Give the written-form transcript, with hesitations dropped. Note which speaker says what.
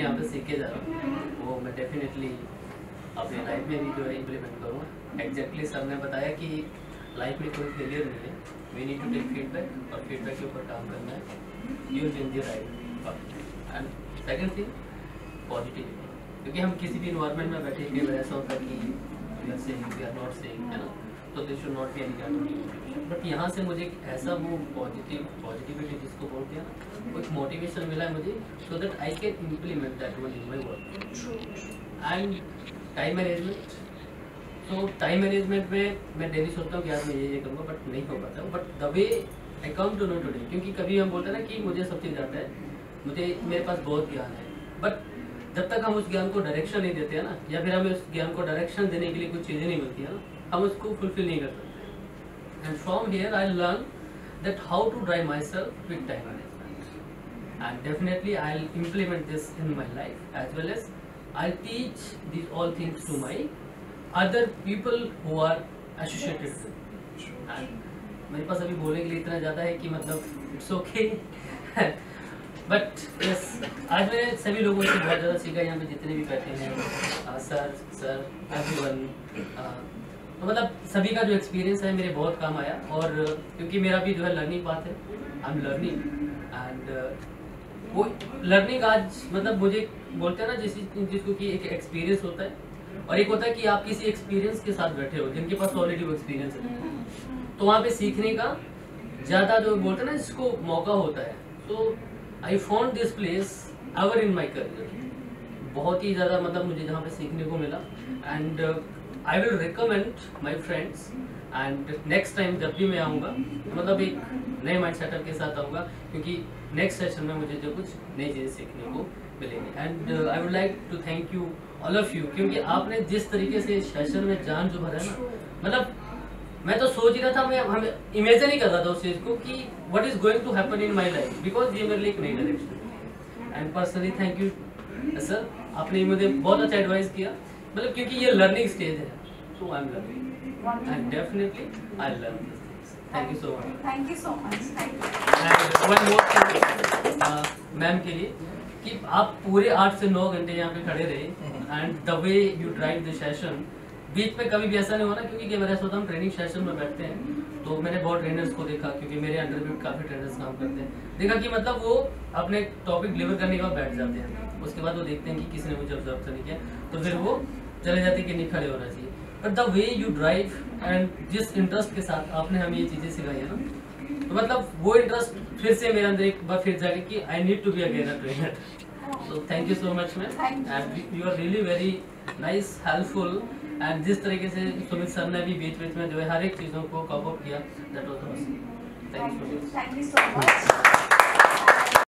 Speaker 1: यहाँ पे सीख के जा रहा हूँ वो मैं डेफिनेटली अपने लाइफ में भी जो है इम्प्लीमेंट करूँगा। एग्जैक्टली सर ने बताया कि लाइफ में कोई फेलियर नहीं है, we need to take feedback और फीडबैक के ऊपर काम करना है, you will in the right. And second thing positivity, क्योंकि हम किसी भी इन्वायरमेंट में बैठे कई बार ऐसा होता है कि we are saying we are not saying, है ना, तो this should not be any kind of motivation. But यहाँ से मुझे ऐसा वो पॉजिटिविटी जिसको बोलते हैं ना, वो एक मोटिवेशन मिला है मुझे, so that I can implement that one in my work. And time management, तो टाइम मैनेजमेंट में मैं डेली सोचता हूँ कि आज मैं ये करूँगा, बट नहीं हो पाता हूँ। But the way I come to know today, क्योंकि कभी हम बोलते हैं ना कि मुझे सब चीज़ आता है, मेरे पास बहुत ज्ञान है, बट जब तक हम उस ज्ञान को डायरेक्शन नहीं देते हैं ना, या फिर हमें उस ज्ञान को डायरेक्शन देने के लिए कुछ चीज़ें नहीं मिलती है ना, हम उसको फुलफिल नहीं कर सकते। And from here I learn that how to drive myself with time management, and definitely I will implement this in my life as well as I teach this all things to my other people who are associated with. मेरे पास अभी बोलने के लिए इतना ज़्यादा है कि मतलब इट्स ओके, बट यस आज मैंने सभी लोगों से बहुत ज़्यादा सीखा, यहाँ पे जितने भी बैठे हैं, सर एवरीवन, तो मतलब सभी का जो एक्सपीरियंस है मेरे बहुत काम आया। और क्योंकि मेरा भी जो है लर्निंग पाथ है, आई एम लर्निंग, एंड वो लर्निंग आज मतलब मुझे बोलते हैं ना जिसको कि एक एक्सपीरियंस होता है, और एक होता है कि आप किसी एक्सपीरियंस के साथ बैठे हो जिनके पास ऑलरेडी वो एक्सपीरियंस है, तो वहाँ पे सीखने का ज़्यादा जो बोलते हैं ना जिसको मौका होता है। तो I found this place ever in my career, बहुत ही ज़्यादा मतलब मुझे जहाँ पे सीखने को मिला। And I will recommend my friends, and next time जब भी मैं आऊँगा मतलब एक नए माइंड सेटअप के साथ आऊँगा, क्योंकि नेक्स्ट सेशन में मुझे जो कुछ नई चीज़ें सीखने को मिलेंगी। And I would like to thank you all of you, क्योंकि आपने जिस तरीके से सेशन में जान जो भरा है ना, मतलब मैं तो सोच ही रहा था, मैं हमें इमेजिन ही कर रहा था उस चीज़ को कि what is going to happen in my life, because ये मेरे लिए एक नई direction. And personally thank you sir, आपने मुझे बहुत अच्छा एडवाइस किया, मतलब क्योंकि ये लर्निंग स्टेज है, so I am learning and definitely I learn this things. Thank you so much.
Speaker 2: Thank you so much.
Speaker 1: And one more thing ma'am के लिए कि आप पूरे 8 से 9 घंटे यहाँ पे खड़े रहे, and the way you drive the session, बीच में कभी भी ऐसा नहीं हो रहा, क्योंकि मेरा ऐसा होता हम ट्रेनिंग सेशन में बैठते हैं, तो मैंने बहुत ट्रेनर्स को देखा, क्योंकि मेरे अंडर भी काफ़ी ट्रेनर्स काम करते हैं, देखा कि मतलब वो अपने टॉपिक डिलीवर करने के बाद बैठ जाते हैं, उसके बाद वो देखते हैं कि किसी ने मुझे ऑब्जर्व तो नहीं किया, तो फिर वो चले जाते हैं कि नहीं खड़े होना चाहिए। But the way you drive and जिस इंटरेस्ट के साथ आपने हमें ये चीज़ें सिखाई है ना, तो मतलब वो इंटरेस्ट फिर से मेरे अंदर एक बार फिर जाके कि I need to be again a trainer. So thank you so much ma'am, and you are really very nice, helpful, and जिस तरीके से सुमित सर ने भी बीच में जो है हर एक चीज़ों को कवर किया, that was awesome. Thank you so much.